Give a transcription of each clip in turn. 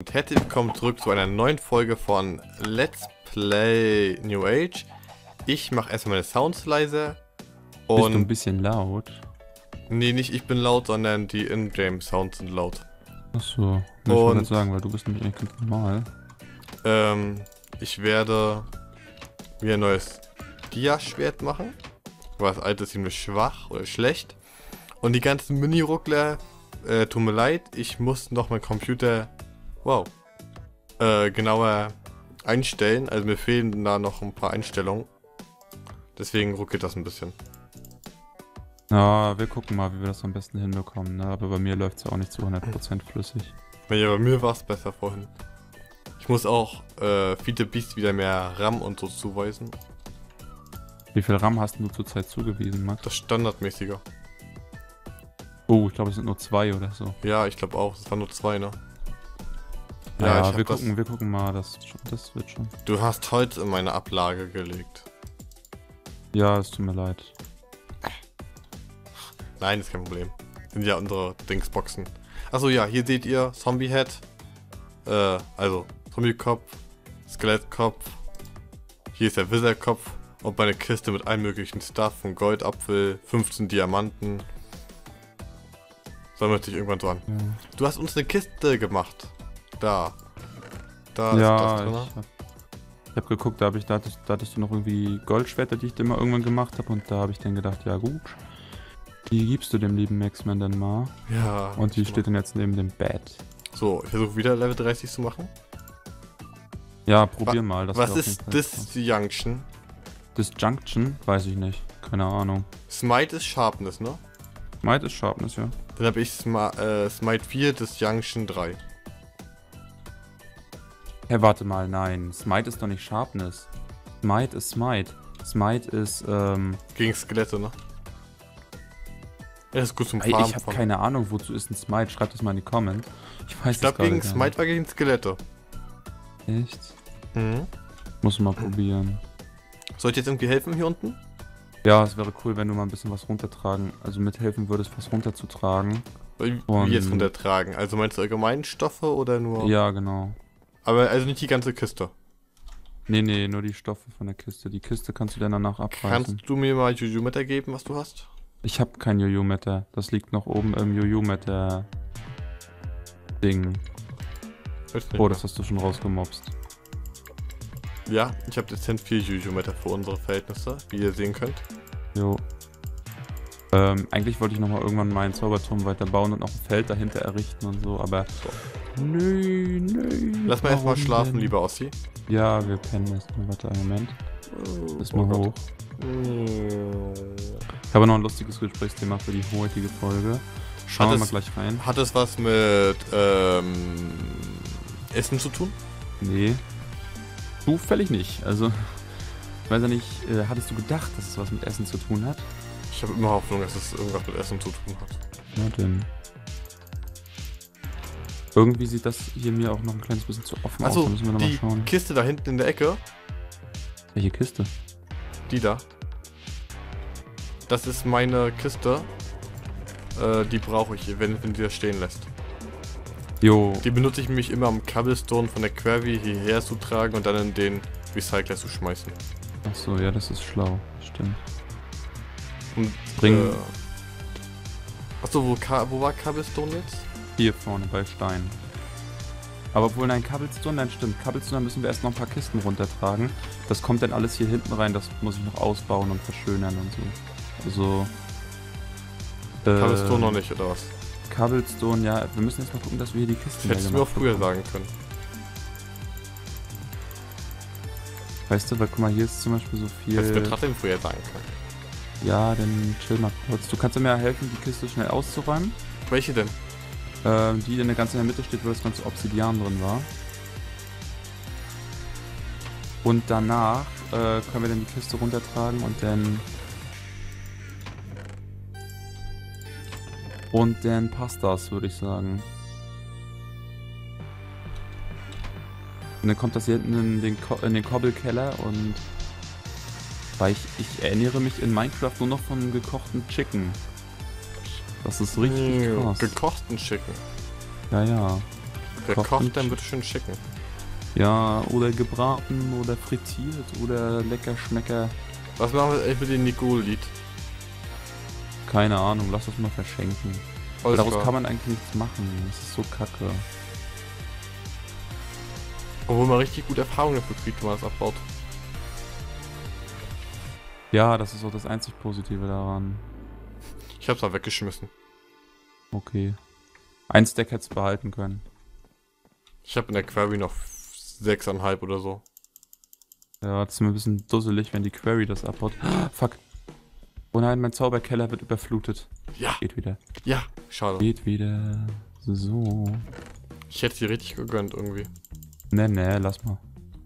Und herzlich willkommen zurück zu einer neuen Folge von Let's Play New Age. Ich mache erstmal meine Sounds leise. Und bist du ein bisschen laut? Nee, nicht ich bin laut, sondern die In-Game-Sounds sind laut. Achso, ich wollte gerade sagen, weil du bist nämlich eigentlich ganz normal. Ich werde mir ein neues Dia-Schwert machen. Weil das alte ist ziemlich schwach oder schlecht. Und die ganzen Mini-Ruckler, tut mir leid, ich muss noch meinen Computer genauer einstellen. Also mir fehlen da noch ein paar Einstellungen. Deswegen ruckelt das ein bisschen. Ja, wir gucken mal, wie wir das am besten hinbekommen, ne? Aber bei mir läuft es ja auch nicht zu 100% flüssig. Ja, bei mir war es besser vorhin. Ich muss auch viele Beast wieder mehr RAM und so zuweisen. Wie viel RAM hast du zurzeit zugewiesen, Max? Das Standardmäßige. Oh, ich glaube, es sind nur 2 oder so. Ja, ich glaube auch. Es waren nur 2, ne? Ja, wir gucken mal, das wird schon. Du hast Holz in meine Ablage gelegt. Ja, es tut mir leid. Nein, ist kein Problem. Sind ja unsere Dingsboxen. Achso, ja, hier seht ihr Zombie Head. Also Zombie-Kopf, Skelettkopf. Hier ist der Wizard-Kopf. Und meine Kiste mit allen möglichen Stuff. Von Goldapfel, 15 Diamanten. Sammelt sich irgendwann dran. Ja. Du hast uns eine Kiste gemacht. Da ja, ist das drin. Ich hab geguckt, da hattest du noch irgendwie Goldschwerter, die ich dir mal irgendwann gemacht habe. Und da habe ich dann gedacht, ja gut. Die gibst du dem lieben Maxman dann mal. Ja. Und die steht dann jetzt neben dem Bett. So, ich versuche wieder Level 30 zu machen. Ja, probier mal. Das was ist Disjunction? Disjunction? Weiß ich nicht. Keine Ahnung. Smite ist Sharpness, ne? Smite ist Sharpness, ja. Dann habe ich Smite 4, Disjunction 3. Hey, warte mal, nein. Smite ist doch nicht Sharpness. Smite ist Smite. Smite ist, gegen Skelette, ne? Ja, das ist gut zum Farmen. Ich habe keine Ahnung, wozu ist ein Smite. Schreibt das mal in die Comments. Ich glaube, gegen Smite war gegen Skelette. Echt? Mhm. Muss mal probieren. Soll ich jetzt irgendwie helfen hier unten? Ja, es wäre cool, wenn du mal ein bisschen was runtertragen, also mithelfen würdest, was runterzutragen. Wie jetzt runtertragen? Also meinst du allgemein Stoffe oder nur? Ja, genau. Aber also nicht die ganze Kiste? Nee, nur die Stoffe von der Kiste. Die Kiste kannst du dann danach abreißen. Kannst du mir mal Juju-Meter geben, was du hast? Ich habe kein Juju-Meter. Das liegt noch oben im Juju-Meter Ding. Oh, das hast du schon rausgemobst. Ja, ich habe dezent viel Juju-Meter für unsere Verhältnisse, wie ihr sehen könnt. Jo. Eigentlich wollte ich nochmal irgendwann meinen Zauberturm weiterbauen und noch ein Feld dahinter errichten und so, aber... Nö. Lass mal erstmal schlafen, lieber Ossi. Ja, wir pennen erstmal. Warte einen Moment. Ist mal hoch. Ich habe noch ein lustiges Gesprächsthema für die heutige Folge. Schauen wir mal gleich rein. Hat es was mit Essen zu tun? Nee. Zufällig nicht. Also, ich weiß ja nicht, hattest du gedacht, dass es was mit Essen zu tun hat? Ich habe immer Hoffnung, dass es irgendwas mit Essen zu tun hat. Na denn. Irgendwie sieht das hier mir auch noch ein kleines bisschen zu offen aus. Da müssen wir noch mal schauen. Die Kiste da hinten in der Ecke. Welche Kiste? Die da. Das ist meine Kiste. Die brauche ich, wenn die da stehen lässt. Jo. Die benutze ich nämlich immer, um Cobblestone von der Quarry hierher zu tragen und dann in den Recycler zu schmeißen. Achso, ja, das ist schlau. Stimmt. Und achso, wo war Cobblestone jetzt? Hier vorne bei Stein. Aber obwohl, nein, Cobblestone, nein, stimmt. Cobblestone, müssen wir erst noch ein paar Kisten runtertragen. Das kommt dann alles hier hinten rein, das muss ich noch ausbauen und verschönern und so. Also. Cobblestone noch nicht, oder was? Cobblestone, ja, wir müssen jetzt mal gucken, dass wir hier die Kisten hättest du mir auch früher sagen können. Weißt du, weil guck mal, hier ist zum Beispiel so viel... Hättest du mir trotzdem früher sagen können. Ja, dann chill mal kurz. Du kannst mir helfen, die Kiste schnell auszuräumen. Welche denn? Die in der ganzen Mitte steht, wo das ganze Obsidian drin war. Und danach können wir dann die Kiste runtertragen und dann passt das, würde ich sagen. Und dann kommt das hier hinten in den Kobbelkeller und... Weil ich erinnere mich in Minecraft nur noch von gekochten Chicken. Das ist richtig krass. Gekochten Chicken. Ja. Wer Kocht kocht, und- dann bitte schön schicken. Ja, oder gebraten oder frittiert oder lecker Schmecker. Was machen wir eigentlich mit dem Nicole-Lied? Keine Ahnung, lass das mal verschenken. Alles Daraus klar. kann man eigentlich nichts machen. Das ist so kacke. Obwohl man richtig gute Erfahrungen dafür kriegt, wenn man das abbaut. Ja, das ist auch das einzig Positive daran. Ich hab's mal weggeschmissen. Okay. Ein Stack hättest du behalten können. Ich habe in der Query noch 6,5 oder so. Ja, das ist mir ein bisschen dusselig, wenn die Query das abbaut. Fuck. Oh nein, mein Zauberkeller wird überflutet. Ja, Geht wieder. ja, schade. Geht wieder. So. Ich hätte sie richtig gegönnt irgendwie. Ne, lass mal.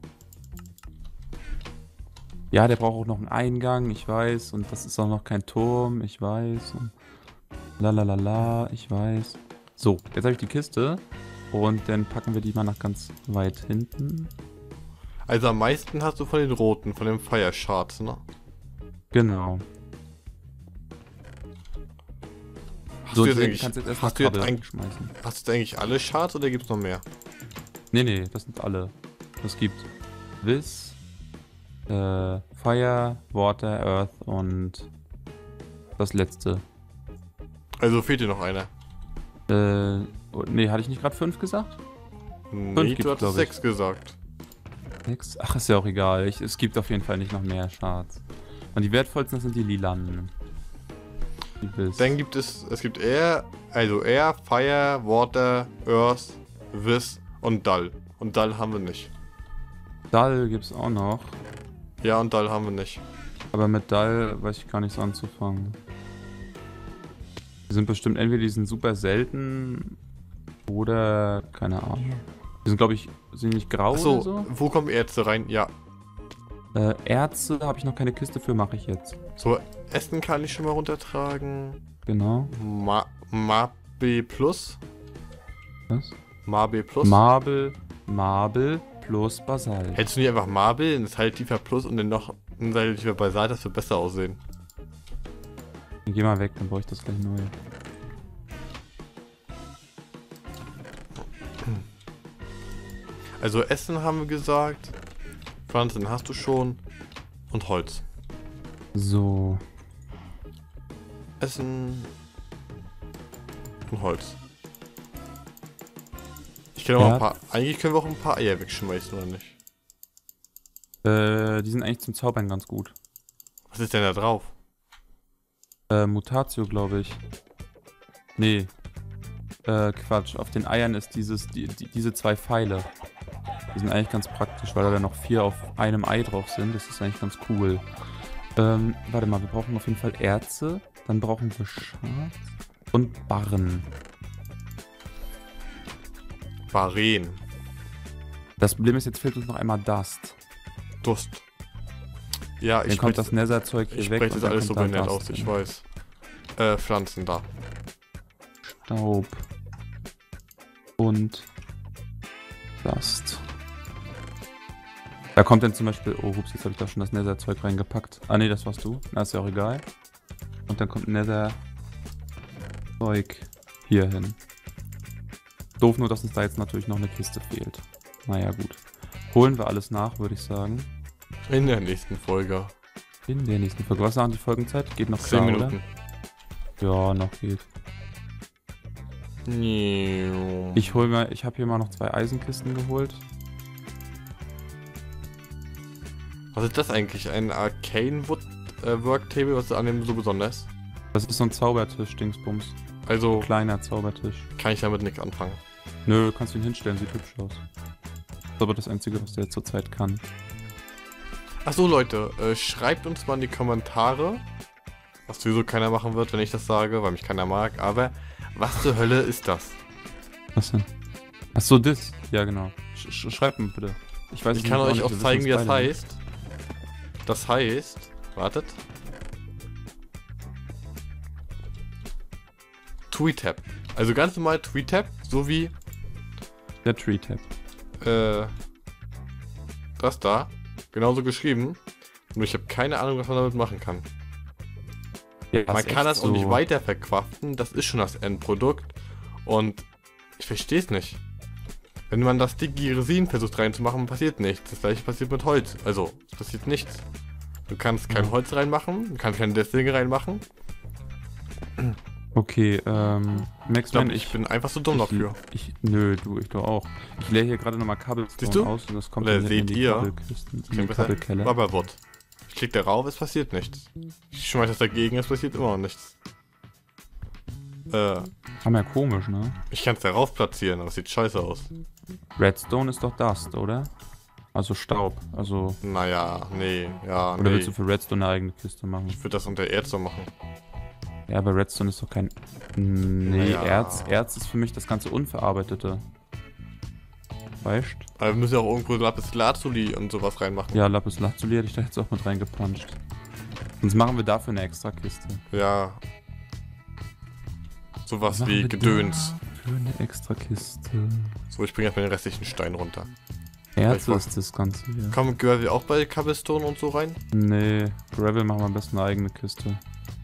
Ja, der braucht auch noch einen Eingang, ich weiß. Und das ist auch noch kein Turm, ich weiß. Und lalalala, ich weiß. So, jetzt habe ich die Kiste. Und dann packen wir die mal nach ganz weit hinten. Also am meisten hast du von den roten, von dem Fire Shards, ne? Genau. Hast So, du jetzt deswegen eigentlich, kannst du jetzt erstmal hast du jetzt Kabel eigentlich, schmeißen. hast du eigentlich alle Shards oder gibt's noch mehr? Nee, das sind alle. Es gibt This, Fire, Water, Earth und das letzte. Also fehlt dir noch einer. Nee, hatte ich nicht gerade 5 gesagt? Nee, gibt's, du hattest glaub ich. 6 gesagt. 6? Ach, ist ja auch egal. Es gibt auf jeden Fall nicht noch mehr Shards. Und die wertvollsten sind die lilanen. Die Wiz. Dann gibt es gibt Air, also Air, Fire, Water, Earth, Wiz und Dull. Und Dull haben wir nicht. Dull gibt's auch noch. Ja, und Dull haben wir nicht. Aber mit Dull weiß ich gar nichts anzufangen. Die sind bestimmt entweder die sind super selten oder keine Ahnung. Die sind glaube ich, sind nicht grau Achso, oder so. wo kommen Ärzte rein? Ja. Erze habe ich noch keine Kiste für, mache ich jetzt. So, Essen kann ich schon mal runtertragen. Genau. Marble Plus. Was? Marble Plus. Marble plus Basalt. Hättest du nicht einfach Marble, ein Teil tiefer Plus und dann noch ein Teil tiefer Basalt, das wird besser aussehen. Geh mal weg, dann brauche ich das gleich neu. Also Essen haben wir gesagt. Pflanzen hast du schon. Und Holz. So. Essen. Und Holz. Ich kann auch Ja. ein paar. Eigentlich können wir auch ein paar Eier wegschmeißen, oder nicht? Die sind eigentlich zum Zaubern ganz gut. Was ist denn da drauf? Mutatio, glaube ich. Nee. Quatsch. Auf den Eiern ist diese 2 Pfeile. Die sind eigentlich ganz praktisch, weil da dann noch 4 auf einem Ei drauf sind. Das ist eigentlich ganz cool. Warte mal, wir brauchen auf jeden Fall Erze. Dann brauchen wir Schatz und Barren. Baren. Das Problem ist, jetzt fehlt uns noch einmal Dust. Durst. Ja, Dann ich kommt das Nether-Zeug hier ich weg. spreche das dann alles so kommt da nett Dust aus, ich hin. weiß. Pflanzen da. Staub. Und Dust. Da kommt dann zum Beispiel, oh ups, jetzt habe ich da schon das Nether-Zeug reingepackt. Ah ne, das warst du. Na, ist ja auch egal. Und dann kommt Nether-Zeug hier hin. Doof nur, dass uns da jetzt natürlich noch eine Kiste fehlt. Naja, gut. Holen wir alles nach, würde ich sagen. In der nächsten Folge. In der nächsten Folge. Was sagen die Folgenzeit? Geht noch 10 klar, Minuten. oder? Ja, noch geht. Ich habe hier mal noch 2 Eisenkisten geholt. Was ist das eigentlich? Ein Arcane Wood Worktable? Was ist an dem so besonders? Das ist so ein Zaubertisch, Dingsbums. Also Kleiner Zaubertisch. kann ich damit nichts anfangen. Nö, kannst du ihn hinstellen, sieht hübsch aus. Das ist aber das Einzige, was der jetzt zurzeit kann. Achso Leute, schreibt uns mal in die Kommentare, was sowieso keiner machen wird, wenn ich das sage, weil mich keiner mag, aber was zur Hölle ist das? Was denn? Achso, das. Ja, genau. Schreibt mir bitte. Ich weiß Ich es kann nämlich euch nicht, auch wir zeigen, wie wissen das es beide heißt. Das heißt, wartet. Tweetap. Also ganz normal Tweetap, so wie nicht. Der Tree Tap. das da. Genauso geschrieben. Nur ich habe keine Ahnung, was man damit machen kann. Ja, Man ist kann echt das auch nicht so. weiter verkraften, das ist schon das Endprodukt. Und ich verstehe es nicht. Wenn man das dicke Resin versucht reinzumachen, passiert nichts. Das gleiche passiert mit Holz. Also, es passiert nichts. Du kannst kein Holz reinmachen, du kannst keine Deswegen reinmachen. Okay, Maxman, Ich bin einfach so dumm dafür. Nö, ich doch auch. Ich leere hier gerade nochmal Cobblestone aus und das kommt Oder dann seht in die ihr? Kabelkisten, in die Kabelkeller. Rubberwood. Ich klicke darauf, es passiert nichts. Ich schmeiße das dagegen, es passiert immer noch nichts. Ja komisch, ne? Ich kann es darauf platzieren, aber es sieht scheiße aus. Redstone ist doch Dust, oder? Also Staub, also... Naja, nee, ja, Oder nee. willst du für Redstone eine eigene Kiste machen? Ich würde das unter Erz so machen. Ja, aber Redstone ist doch kein... Nee, Naja. Erz ist für mich das ganze Unverarbeitete. Weißt? Aber wir müssen ja auch irgendwo Lapis Lazuli und sowas reinmachen. Ja, Lapis Lazuli hätte ich da jetzt auch mit reingepuncht. Sonst machen wir dafür eine extra Kiste. Ja. Sowas Machen wie wir Gedöns. Für eine extra Kiste. So, ich bringe jetzt mal den restlichen Stein runter. Erz ist das Ganze hier. Kommen Gravel auch bei Cobblestone und so rein? Nee, Gravel machen wir am besten eine eigene Kiste.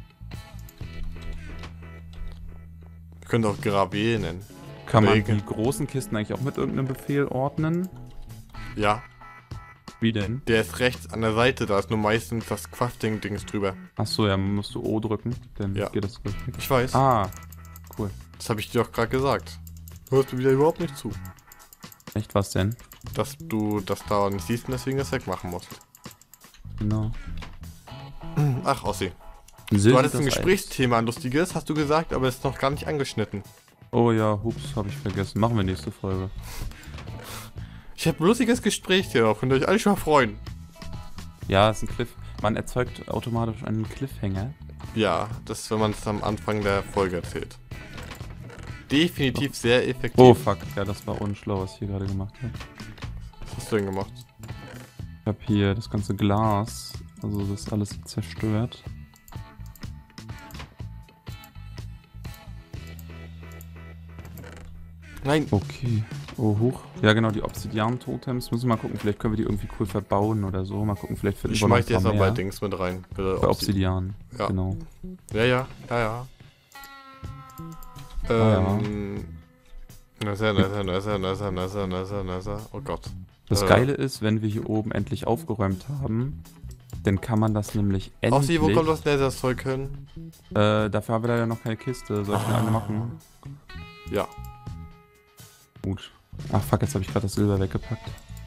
Wir können auch Gravel nennen. Kann man Regen. die großen Kisten eigentlich auch mit irgendeinem Befehl ordnen? Ja, Wie denn? der ist rechts an der Seite, da ist nur meistens das Crafting-Dings drüber. Achso, ja, musst du O drücken, dann Ja. geht das richtig. Ich weiß, Ah, cool. das habe ich dir auch gerade gesagt. Du hörst mir wieder überhaupt nicht zu. Echt, was denn? Dass du das da nicht siehst und deswegen das wegmachen musst. Genau. Ach, Ossi. So Du hattest sieht ein das Gesprächsthema, ein lustiges, hast du gesagt, aber es ist noch gar nicht angeschnitten. aus. Oh ja, hups, habe ich vergessen. Machen wir nächste Folge. Ich habe ein lustiges Gespräch hier, könnt ihr euch alle schon mal freuen. Ja, ist ein Cliff. Man erzeugt automatisch einen Cliffhanger. Ja, das ist, wenn man es am Anfang der Folge erzählt. Definitiv sehr effektiv. Oh fuck, ja, das war unschlau, was ich hier gerade gemacht habe. Was hast du denn gemacht? Ich habe hier das ganze Glas, also das ist alles zerstört. Nein, Okay. Oh, hoch. Ja, genau, die Obsidian-Totems. Müssen wir mal gucken, vielleicht können wir die irgendwie cool verbauen oder so. Mal gucken, vielleicht finden ich wir noch schmeiß die ein paar erstmal bei mehr. Dings mit rein. Bitte Bei Obsidian. Ja. Genau. Ja. ja. Nether. Oh Gott. Das Geile ist, wenn wir hier oben endlich aufgeräumt haben, dann kann man das nämlich endlich... Ossi, wo kommt das Nether-Zeug hin? Dafür haben wir leider noch keine Kiste. Soll ich eine machen? Ja. Gut. Ach fuck, jetzt habe ich gerade das Silber weggepackt.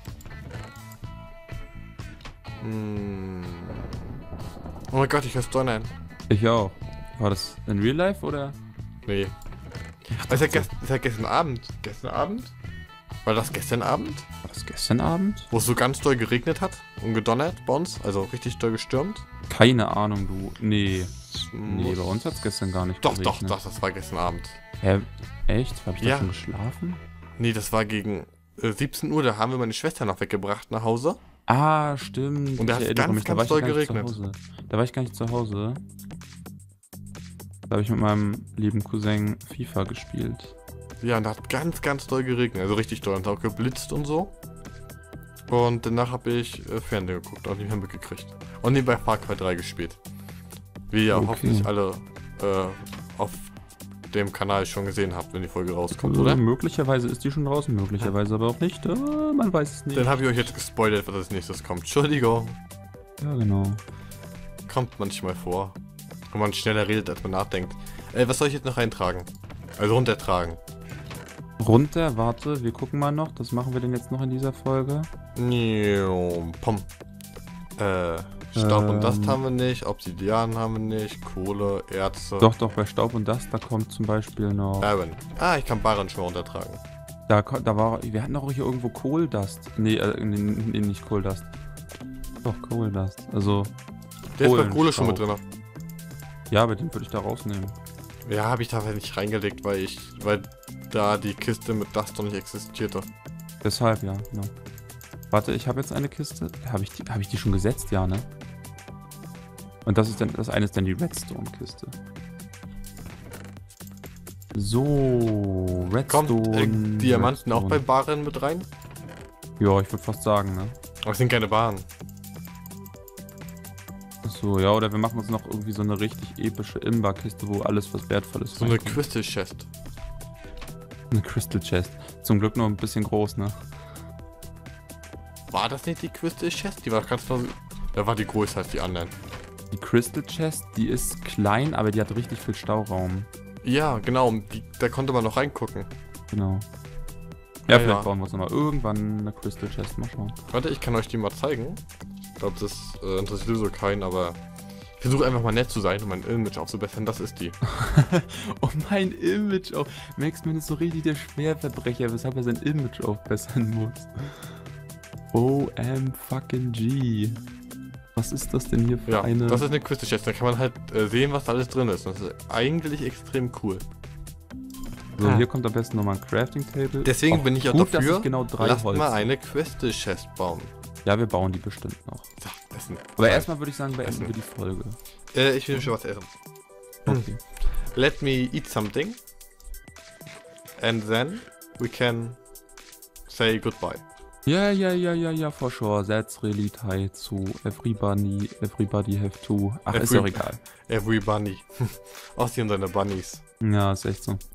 Oh mein Gott, ich höre Donnern. Ich auch. War das in Real Life oder? Nee. Das ist ja gestern Abend. Gestern Abend? War das gestern Abend? War das gestern Abend? Wo es so ganz doll geregnet hat und gedonnert bei uns? Also richtig doll gestürmt? Keine Ahnung, du. Nee. Nee, Muss- bei uns hat es gestern gar nicht Doch, geregnet. das war gestern Abend. Hä? Echt? Hab ich da Ja. schon geschlafen? Nee, das war gegen 17 Uhr, da haben wir meine Schwester noch weggebracht nach Hause. Ah, stimmt. Und da Ich hat es erinnere ganz, mich, da ganz war ich doll gar nicht zu geregnet. Hause. Da war ich gar nicht zu Hause. Da habe ich mit meinem lieben Cousin FIFA gespielt. Ja, und da hat ganz, ganz doll geregnet. Also richtig doll. Und auch geblitzt und so. Und danach habe ich Fernsehen geguckt und nicht mehr mitgekriegt. Und nebenbei Far Cry 3 gespielt. Wie ihr Okay. hoffentlich alle auf dem Kanal schon gesehen habt, wenn die Folge rauskommt, Also, oder? möglicherweise ist die schon draußen, möglicherweise aber auch nicht. Man weiß es nicht. Dann habe ich euch jetzt gespoilert, was als nächstes kommt. Entschuldigung. Ja, genau. Kommt manchmal vor. Wenn man schneller redet, als man nachdenkt. Was soll ich jetzt noch eintragen? Also runtertragen. Runter, warte, wir gucken mal noch. Das machen wir denn jetzt noch in dieser Folge. Pom. Staub und Dust haben wir nicht, Obsidian haben wir nicht, Kohle, Erze. Doch, bei Staub und Dust, da kommt zum Beispiel noch... Barren. Ah, ich kann Barren schon mal runtertragen. Da war... Wir hatten auch hier irgendwo Kohldust. Nee, nee, nicht Kohldust. Doch, Kohldust. Also... Der ist bei Kohle schon mit Kohlenstaub. drin. Ja, aber den würde ich da rausnehmen. Ja, habe ich da halt nicht reingelegt, weil da die Kiste mit Dust noch nicht existierte. Deshalb, ja, genau. Warte, ich habe jetzt eine Kiste. Habe ich die schon gesetzt? Ja, ne? Und das eine ist dann die Redstone-Kiste. So, Redstone. Kommt Diamanten auch bei Redstone. Barren mit rein? Ja, ich würde fast sagen, ne? Aber es sind keine Barren. Achso, ja, oder wir machen uns noch irgendwie so eine richtig epische Imba-Kiste, wo alles, was wertvoll ist, So eine reinkommt. Crystal Chest. Eine Crystal Chest. Zum Glück nur ein bisschen groß, ne? War das nicht die Crystal Chest? Die war ganz normal. Da war die größer als die anderen. Die Crystal Chest, die ist klein, aber die hat richtig viel Stauraum. Ja, genau. Da konnte man noch reingucken. Genau. Ja, Ja, vielleicht ja. bauen wir uns nochmal irgendwann eine Crystal Chest. Mal schauen. Warte, ich kann euch die mal zeigen. Ich glaube, das interessiert sowieso keinen, aber ich versuche einfach mal nett zu sein und mein Image aufzubessern. Das ist die. Oh, mein Image auf. Max-Man ist so richtig der Schwerverbrecher, weshalb er sein Image aufbessern muss. OMG. Was ist das denn hier für Ja, eine... das ist eine Crystal Chest. Da kann man halt sehen, was da alles drin ist. Das ist eigentlich extrem cool. So, hier kommt am besten nochmal ein Crafting Table. Deswegen Och, bin ich auch gut, dass dafür, ich genau 3 lasst Holz mal habe. eine Crystal Chest bauen. Ja, wir bauen die bestimmt noch. So, essen. Aber erstmal würde ich sagen, beenden Essen. wir die Folge. Ich will schon was essen. Okay. Let me eat something. And then we can say goodbye. Ja, for sure. That's really tight to everybody have to. Ach, ist Every- doch egal. Every bunny. Aussie und seine Bunnies. Ja, ist echt so.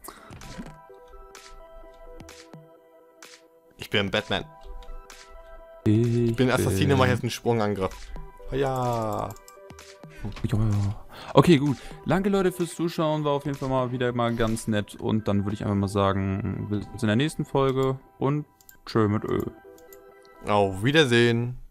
Ich bin Batman. Ich bin Assassine, mach jetzt einen Sprungangriff. Ja. Ja. Okay, gut. Danke, Leute, fürs Zuschauen. War auf jeden Fall mal wieder mal ganz nett. Und dann würde ich einfach mal sagen, wir sehen uns in der nächsten Folge. Und tschö mit Ö. Auf Wiedersehen.